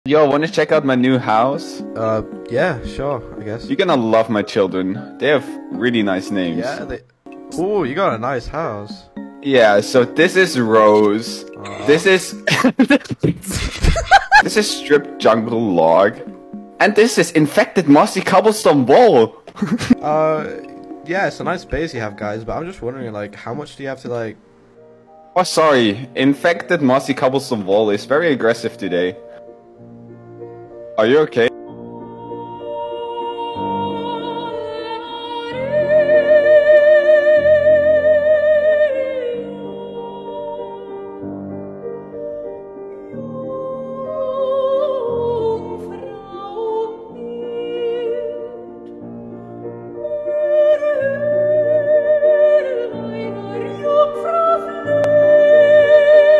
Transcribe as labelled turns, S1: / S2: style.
S1: Yo, wanna check out my new house?
S2: Yeah, sure, I guess.
S1: You're gonna love my children. They have really nice names.
S2: Yeah, Ooh, you got a nice house.
S1: Yeah, so this is Rose. This is... This is Stripped Jungle Log. And this is Infected Mossy Cobblestone Wall.
S2: Yeah, it's a nice base you have, guys, but I'm just wondering, like, how much do you have to, like...
S1: Oh, sorry. Infected Mossy Cobblestone Wall is very aggressive today. Are you okay?